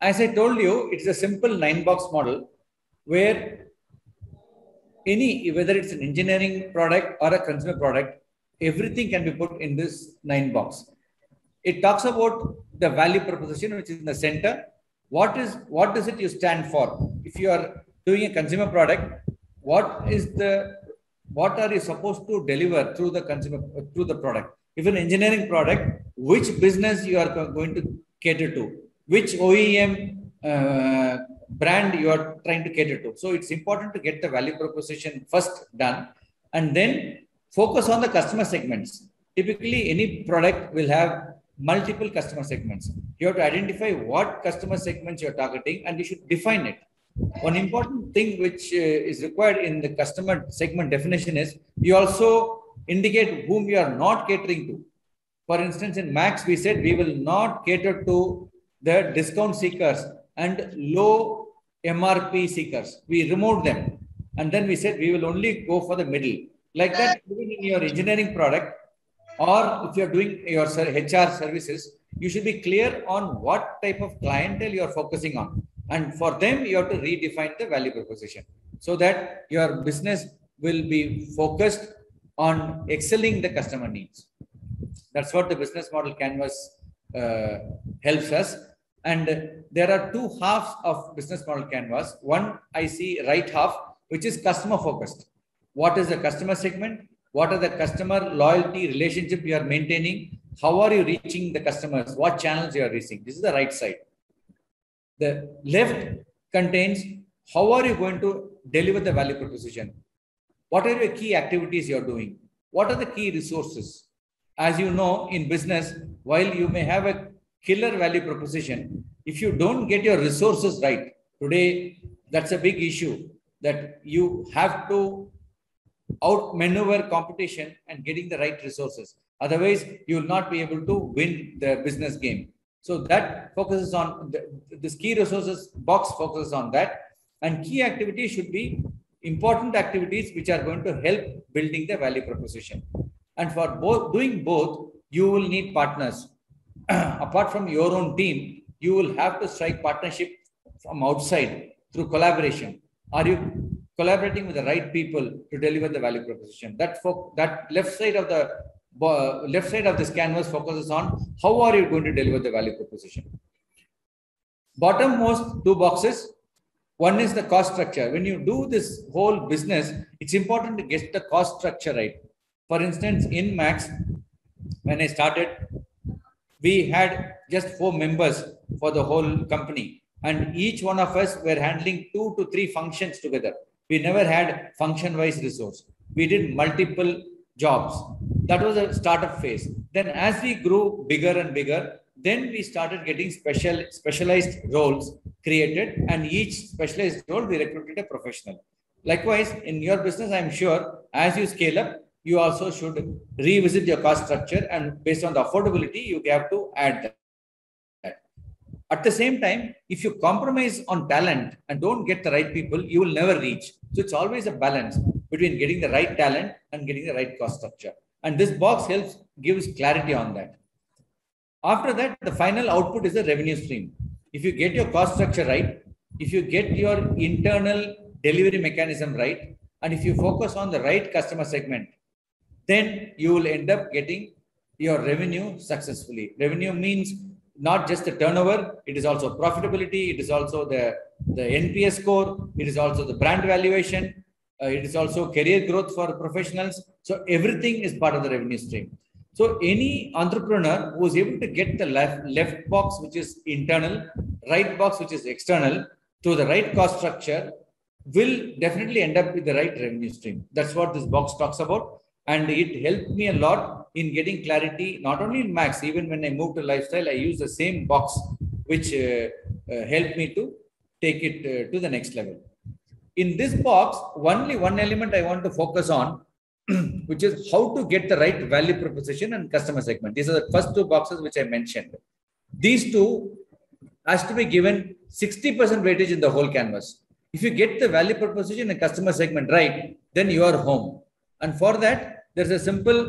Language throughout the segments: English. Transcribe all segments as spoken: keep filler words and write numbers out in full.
as I told you, it's a simple nine box model where any, whether it's an engineering product or a consumer product, everything can be put in this nine box. It talks about the value proposition, which is in the center. What is, what does it you stand for? If you are doing a consumer product, what is the, what are you supposed to deliver through the consumer, through the product? If an engineering product, which business you are going to cater to, which O E M uh, brand you are trying to cater to. So it's important to get the value proposition first done, and then focus on the customer segments. Typically, any product will have multiple customer segments. You have to identify what customer segments you're targeting, and you should define it. One important thing which uh, is required in the customer segment definition is you also indicate whom you are not catering to. For instance, in Max, we said we will not cater to the discount seekers and low M R P seekers. We removed them. And then we said we will only go for the middle. Like that, even in your engineering product, or if you're doing your H R services, you should be clear on what type of clientele you're focusing on. And for them, you have to redefine the value proposition so that your business will be focused on excelling the customer needs. That's what the business model canvas uh, helps us. And there are two halves of business model canvas. One, I see right half, which is customer focused. What is the customer segment? What are the customer loyalty relationship you are maintaining? How are you reaching the customers? What channels you are reaching? This is the right side. The left contains how are you going to deliver the value proposition? What are your key activities you are doing? What are the key resources? As you know, in business, while you may have a killer value proposition, if you don't get your resources right, today, that's a big issue, that you have to outmaneuver competition and getting the right resources. Otherwise, you will not be able to win the business game. So that focuses on, the, this key resources box focuses on that. And key activities should be important activities which are going to help building the value proposition. And for both doing both, you will need partners. Apart from your own team, you will have to strike partnership from outside through collaboration. Are you collaborating with the right people to deliver the value proposition? That that left side of the uh, left side of this canvas focuses on how are you going to deliver the value proposition. Bottommost two boxes. One is the cost structure. When you do this whole business, it's important to get the cost structure right. For instance, in Max, when I started, we had just four members for the whole company, and each one of us were handling two to three functions together. We never had function-wise resource. We did multiple jobs. That was a startup phase. Then as we grew bigger and bigger, then we started getting special specialized roles created, and each specialized role we recruited a professional. Likewise, in your business, I'm sure as you scale up, you also should revisit your cost structure, and based on the affordability, you have to add that. At the same time, if you compromise on talent and don't get the right people, you will never reach. So it's always a balance between getting the right talent and getting the right cost structure. And this box helps, gives clarity on that. After that, the final output is a revenue stream. If you get your cost structure right, if you get your internal delivery mechanism right, and if you focus on the right customer segment, then you will end up getting your revenue successfully. Revenue means not just the turnover, it is also profitability, it is also the, the N P S score, it is also the brand valuation, uh, it is also career growth for professionals. So everything is part of the revenue stream. So any entrepreneur who is able to get the left, left box, which is internal, right box, which is external, to the right cost structure, will definitely end up with the right revenue stream. That's what this box talks about. And it helped me a lot in getting clarity, not only in Max, even when I moved to Lifestyle, I used the same box, which uh, uh, helped me to take it uh, to the next level. In this box, only one element I want to focus on, which is how to get the right value proposition and customer segment. These are the first two boxes which I mentioned. These two has to be given sixty percent weightage in the whole canvas. If you get the value proposition and customer segment right, then you are home. And for that, there's a simple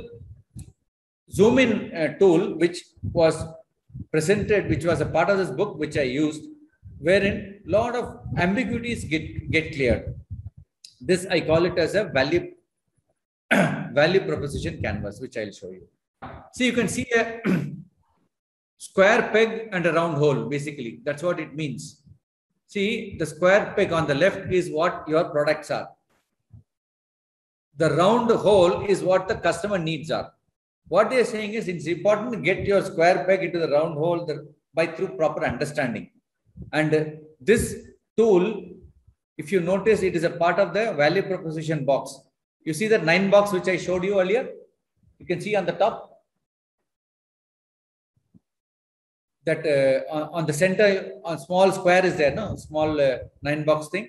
zoom in uh, tool which was presented, which was a part of this book, which I used. wherein lot of ambiguities get, get cleared. This I call it as a value, value proposition canvas, which I'll show you. So you can see a square peg and a round hole, basically. That's what it means. See, the square peg on the left is what your products are. The round hole is what the customer needs are. What they are saying is it's important to get your square peg into the round hole by through proper understanding. And this tool, if you notice, it is a part of the value proposition box. You see that nine box which I showed you earlier? You can see on the top. That uh, on, on the center, a small square is there, no? Small uh, nine box thing.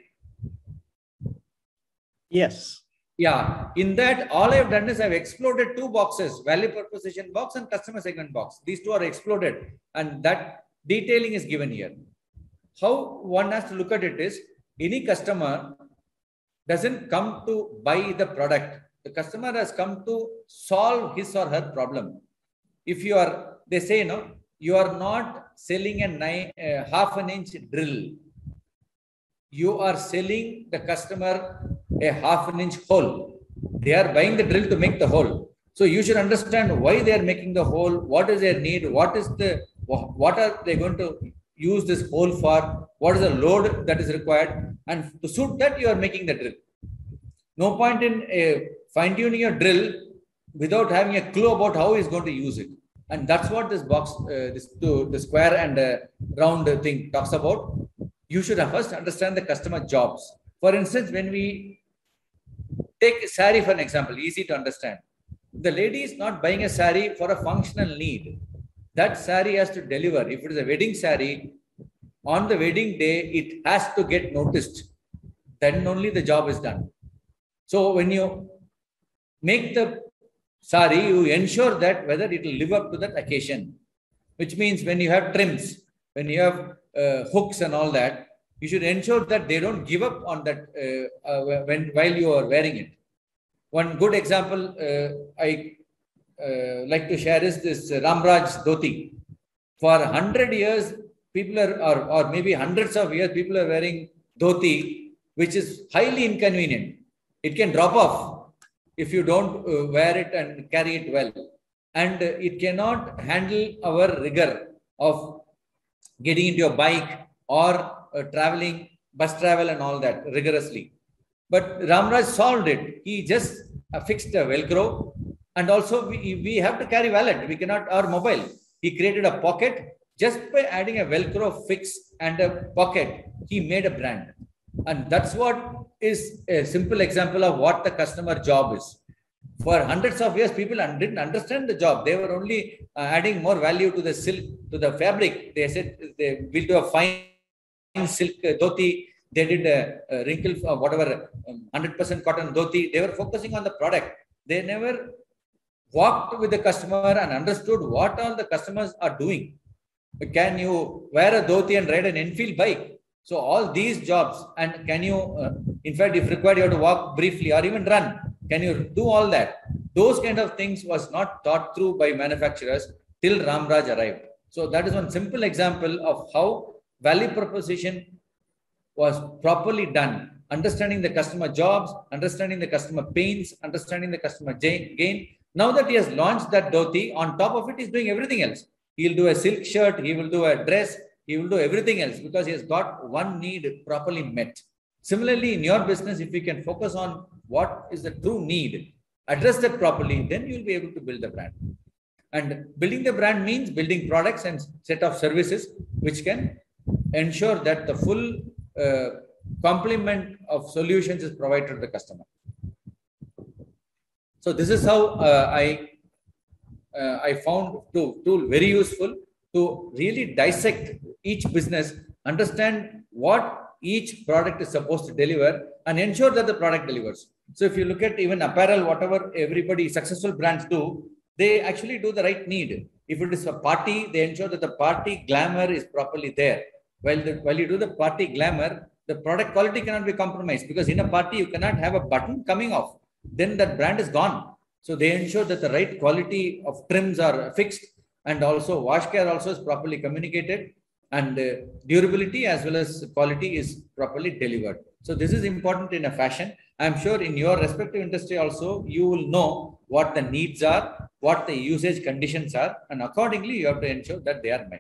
Yes. Yeah. In that, all I have done is I've exploded two boxes, value proposition box and customer segment box. These two are exploded, and that detailing is given here. How one has to look at it is, any customer doesn't come to buy the product. The customer has come to solve his or her problem. If you are, they say, no, you are not selling a nine, uh, half an inch drill. You are selling the customer a half an inch hole. They are buying the drill to make the hole. So you should understand why they are making the hole, what is their need, what is the, what are they going to use this hole for, what is the load that is required, and to suit that you are making the drill. No point in uh, fine-tuning your drill without having a clue about how he is going to use it. And that's what this box, uh, this to, the square and uh, round thing talks about. You should first understand the customer jobs. For instance, when we take a saree for an example, easy to understand. The lady is not buying a saree for a functional need. That saree has to deliver. If it is a wedding saree, on the wedding day, it has to get noticed. Then only the job is done. So when you make the saree, you ensure that whether it will live up to that occasion, which means when you have trims, when you have uh, hooks and all that, you should ensure that they don't give up on that uh, uh, when while you are wearing it. One good example uh, I uh, like to share is this Ramraj dhoti. For a hundred years, people are, or, or maybe hundreds of years, people are wearing dhoti, which is highly inconvenient. It can drop off if you don't uh, wear it and carry it well. And uh, it cannot handle our rigor of getting into a bike or uh, traveling, bus travel and all that rigorously. But Ramraj solved it. He just uh, fixed a Velcro, and also we, we have to carry wallet. We cannot, our mobile. He created a pocket. Just by adding a Velcro fix and a pocket, he made a brand. And that's what is a simple example of what the customer job is. For hundreds of years, people didn't understand the job. They were only uh, adding more value to the silk, to the fabric. They said they will do a fine silk dhoti. They did a, a wrinkle, uh, whatever, um, one hundred percent cotton dhoti. They were focusing on the product. They never walked with the customer and understood what all the customers are doing. Can you wear a dhoti and ride an Enfield bike? So all these jobs, and can you, uh, in fact, if required, you have to walk briefly or even run. Can you do all that? Those kind of things was not thought through by manufacturers till Ramraj arrived. So that is one simple example of how value proposition was properly done. Understanding the customer jobs, understanding the customer pains, understanding the customer gain. Now that he has launched that dhoti, on top of it, he's doing everything else. He'll do a silk shirt, he will do a dress, he will do everything else because he has got one need properly met. Similarly, in your business, if you can focus on what is the true need, address that properly, then you'll be able to build the brand. And building the brand means building products and set of services which can ensure that the full uh, complement of solutions is provided to the customer. So this is how uh, I uh, I found tool, tool very useful to really dissect each business, understand what each product is supposed to deliver, and ensure that the product delivers. So if you look at even apparel, whatever everybody, successful brands do, they actually do the right need. If it is a party, they ensure that the party glamour is properly there. While, the, while you do the party glamour, the product quality cannot be compromised, because in a party, you cannot have a button coming off. Then that brand is gone. So they ensure that the right quality of trims are fixed, and also wash care also is properly communicated. and uh, durability as well as quality is properly delivered. So this is important in a fashion. I'm sure in your respective industry also, you will know what the needs are, what the usage conditions are, and accordingly, you have to ensure that they are met.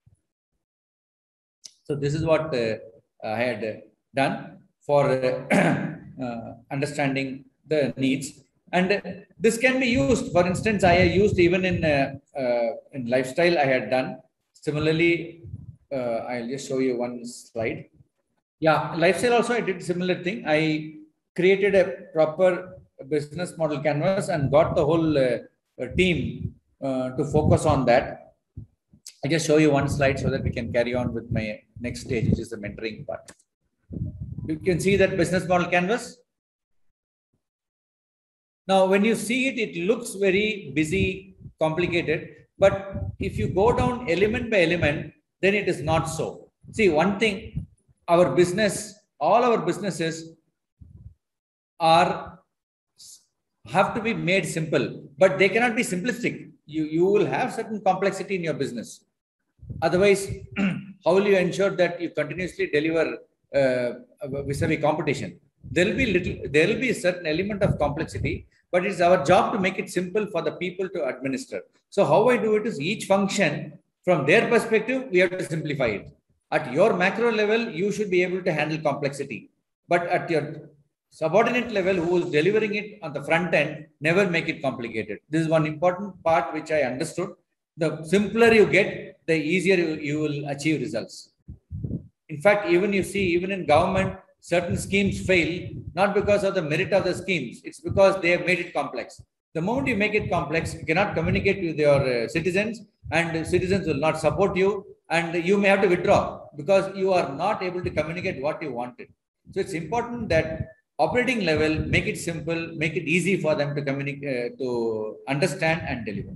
So this is what uh, I had uh, done for uh, uh, understanding the needs. And uh, this can be used. For instance, I used even in uh, uh, in lifestyle. I had done similarly. Uh, I'll just show you one slide. Yeah, lifestyle also I did similar thing. I created a proper business model canvas and got the whole uh, uh, team uh, to focus on that. I just show you one slide so that we can carry on with my next stage, which is the mentoring part. You can see that business model canvas. Now, when you see it, it looks very busy, complicated. But if you go down element by element, then it is not so. See, one thing, our business, all our businesses are have to be made simple, but they cannot be simplistic. You, you will have certain complexity in your business. Otherwise, how will you ensure that you continuously deliver uh, vis-a-vis competition? There will be little, there will be a certain element of complexity, but it's our job to make it simple for the people to administer. So how I do it is each function from their perspective, we have to simplify it. At your macro level, you should be able to handle complexity, but at your subordinate level who is delivering it on the front end, never make it complicated. This is one important part which I understood. The simpler you get, the easier you, you will achieve results. In fact, even you see, even in government, certain schemes fail, not because of the merit of the schemes, it's because they have made it complex. The moment you make it complex, you cannot communicate with your uh, citizens, and citizens will not support you, and you may have to withdraw because you are not able to communicate what you wanted. So it's important that operating level, make it simple, make it easy for them to communicate, uh, to understand and deliver.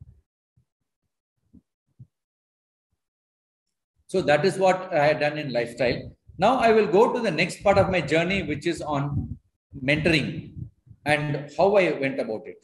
So that is what I had done in lifestyle. Now I will go to the next part of my journey, which is on mentoring and how I went about it.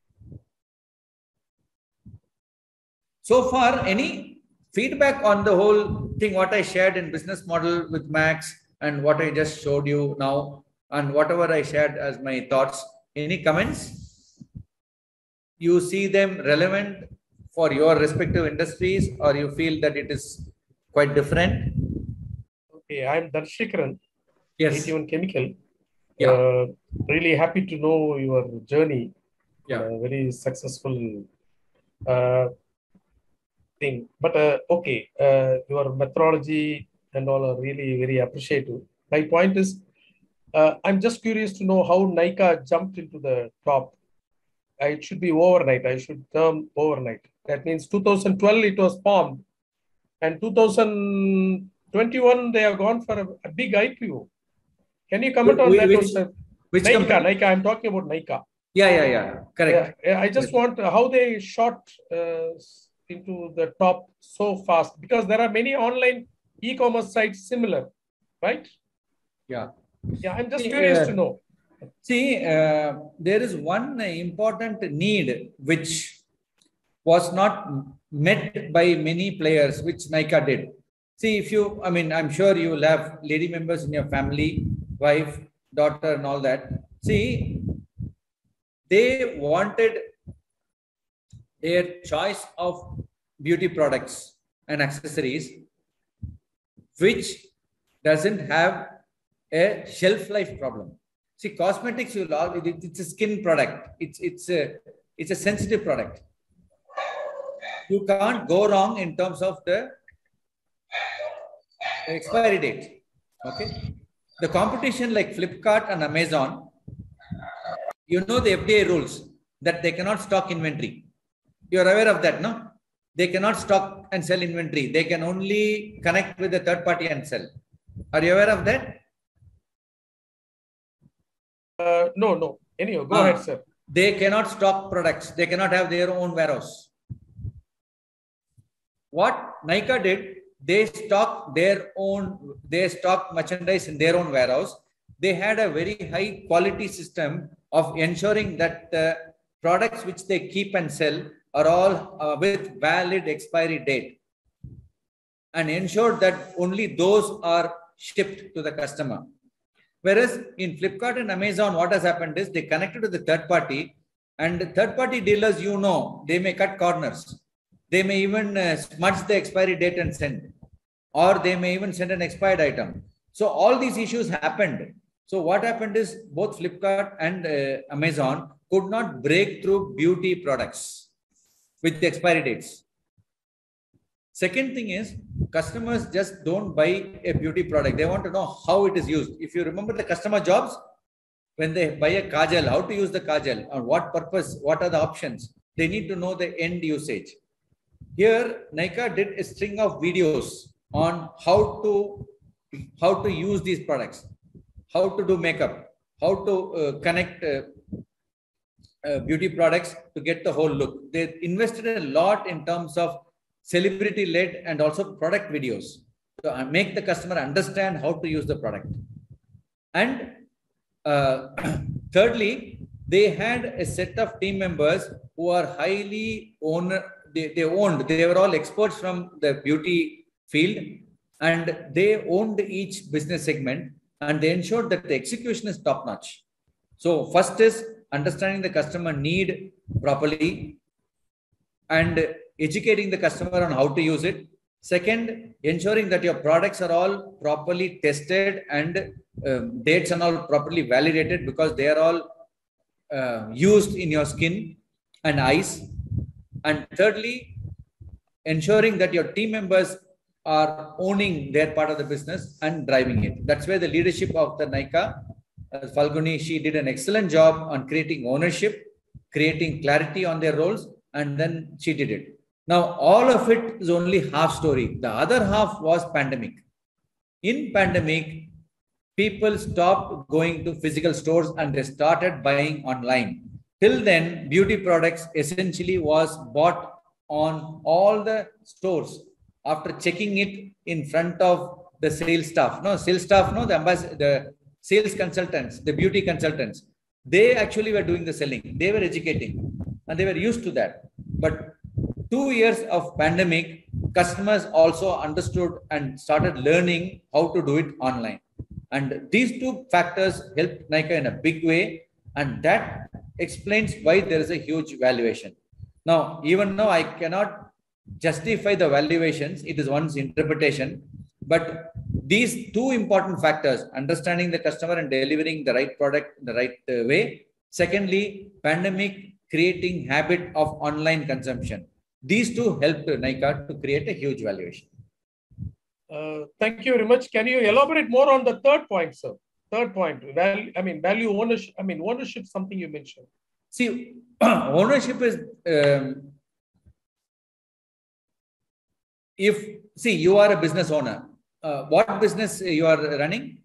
So far, any feedback on the whole thing, what I shared in business model with Max and what I just showed you now and whatever I shared as my thoughts, any comments? You see them relevant for your respective industries, or you feel that it is quite different? Okay, I'm Darshikaran, yes. eighty-one Chemical. Yeah. Uh, really happy to know your journey. Yeah. Uh, very successful uh, thing. But uh, okay, uh, your methodology and all are really very appreciative. My point is, uh, I'm just curious to know how Nykaa jumped into the top. It should be overnight. I should term overnight. That means two thousand twelve it was formed, and two thousand twenty-one they have gone for a, a big I P O. Can you comment on which, that? Which, which Nykaa, company? Nykaa. I'm talking about Nykaa. Yeah, yeah, yeah. Correct. Yeah, I just want how they shot uh, into the top so fast, because there are many online e-commerce sites similar, right? Yeah. Yeah, I'm just curious uh, to know. See, uh, there is one important need which was not met by many players, which Nykaa did. See, if you, I mean, I'm sure you will have lady members in your family, wife, daughter, and all that. See, they wanted their choice of beauty products and accessories, which doesn't have a shelf life problem. See, cosmetics, you all, it, it's a skin product. It's it's a it's a sensitive product. You can't go wrong in terms of the expiry date. Okay, the competition like Flipkart and Amazon, you know the F D A rules that they cannot stock inventory. You are aware of that, no? They cannot stock and sell inventory. They can only connect with the third party and sell. Are you aware of that? Uh, no, no. Anyway, go uh, ahead, sir. They cannot stock products. They cannot have their own warehouse. What Nykaa did, they stock their own, they stock merchandise in their own warehouse. They had a very high quality system of ensuring that the products which they keep and sell are all uh, with valid expiry date. and ensured that only those are shipped to the customer. Whereas in Flipkart and Amazon, what has happened is they connected to the third party, and the third party dealers, you know, they may cut corners. They may even uh, smudge the expiry date and send, or they may even send an expired item. So all these issues happened. So what happened is both Flipkart and uh, Amazon could not break through beauty products with the expiry dates. Second thing is, customers just don't buy a beauty product. They want to know how it is used. If you remember the customer jobs, when they buy a kajal, how to use the kajal, on what purpose, what are the options, they need to know the end usage. Here, Nykaa did a string of videos on how to, how to use these products, how to do makeup, how to uh, connect uh, uh, beauty products to get the whole look. They invested a lot in terms of celebrity-led and also product videos to make the customer understand how to use the product. And uh, thirdly, they had a set of team members who are highly own, they, they owned, they were all experts from the beauty field, and they owned each business segment, and they ensured that the execution is top-notch. So first is understanding the customer need properly and educating the customer on how to use it. Second, ensuring that your products are all properly tested and um, dates are all properly validated, because they are all uh, used in your skin and eyes. And thirdly, ensuring that your team members are owning their part of the business and driving it. That's where the leadership of the Nykaa, uh, Falguni, she did an excellent job on creating ownership, creating clarity on their roles, and then she did it. Now, all of it is only half story. The other half was pandemic. In pandemic, people stopped going to physical stores and they started buying online. Till then, beauty products essentially was bought on all the stores after checking it in front of the sales staff. No, sales staff, no, the, the sales consultants, the beauty consultants, they actually were doing the selling. They were educating and they were used to that. But two years of pandemic, customers also understood and started learning how to do it online. And these two factors helped Nykaa in a big way. And that explains why there is a huge valuation. Now, even though I cannot justify the valuations, it is one's interpretation. But these two important factors, understanding the customer and delivering the right product in the right uh, way. Secondly, pandemic creating habit of online consumption. These two helped Nykaa to create a huge valuation. Uh, thank you very much. Can you elaborate more on the third point, sir? Third point, value, I mean, value ownership. I mean, ownership is something you mentioned. See, ownership is, um, if, see, you are a business owner. Uh, what business you are running?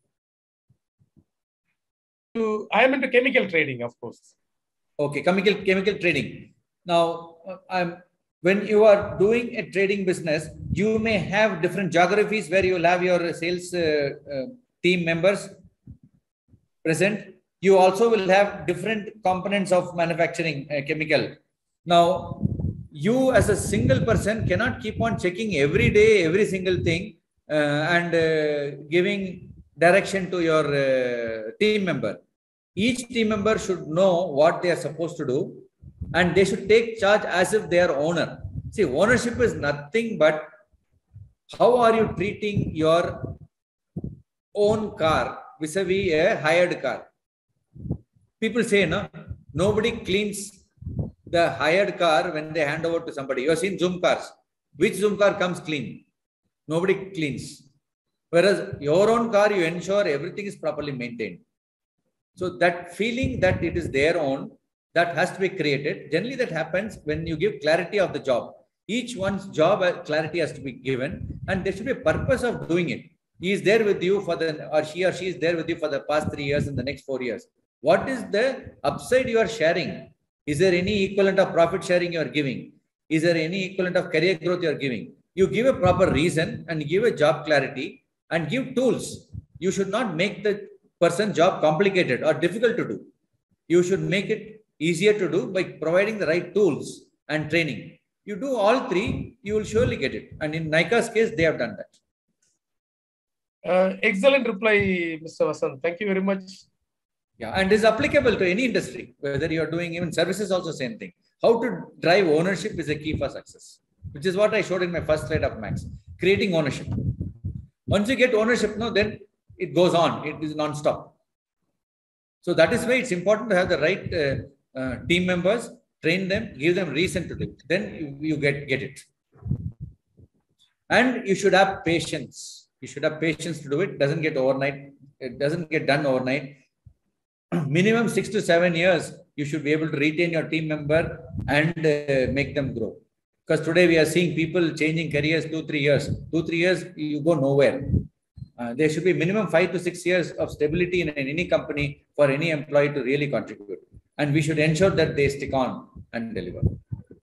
I am into chemical trading, of course. Okay, chemical, chemical trading. Now, I'm, when you are doing a trading business, you may have different geographies where you will have your sales uh, uh, team members present. You also will have different components of manufacturing uh, chemical. Now, you as a single person cannot keep on checking every day, every single thing uh, and uh, giving direction to your uh, team member. Each team member should know what they are supposed to do, and they should take charge as if they are owner. See, ownership is nothing but how are you treating your own car vis-a-vis a hired car. People say, no, nobody cleans the hired car when they hand over to somebody. You have seen Zoom cars. Which Zoom car comes clean? Nobody cleans. Whereas your own car, you ensure everything is properly maintained. So that feeling that it is their own, that has to be created. Generally, that happens when you give clarity of the job. Each one's job clarity has to be given, and there should be a purpose of doing it. He is there with you for the, or she or she is there with you for the past three years and the next four years. What is the upside you are sharing? Is there any equivalent of profit sharing you are giving? Is there any equivalent of career growth you are giving? You give a proper reason and give a job clarity and give tools. You should not make the person's job complicated or difficult to do. You should make it easier to do by providing the right tools and training. You do all three, you will surely get it. And in Nykaa's case, they have done that. Uh, excellent reply, Mister Vasant. Thank you very much. Yeah, and is applicable to any industry, whether you are doing even services, also same thing. How to drive ownership is a key for success, which is what I showed in my first slide of Max. Creating ownership. Once you get ownership, no, then it goes on. It is non-stop. So that is why it's important to have the right uh, uh, team members, train them, give them reason to do it. Then you, you get, get it. And you should have patience. You should have patience to do it. It doesn't get overnight. It doesn't get done overnight. Minimum six to seven years, you should be able to retain your team member and uh, make them grow. Because today we are seeing people changing careers two, three years. Two, three years, you go nowhere. Uh, there should be minimum five to six years of stability in, in any company for any employee to really contribute. And we should ensure that they stick on and deliver.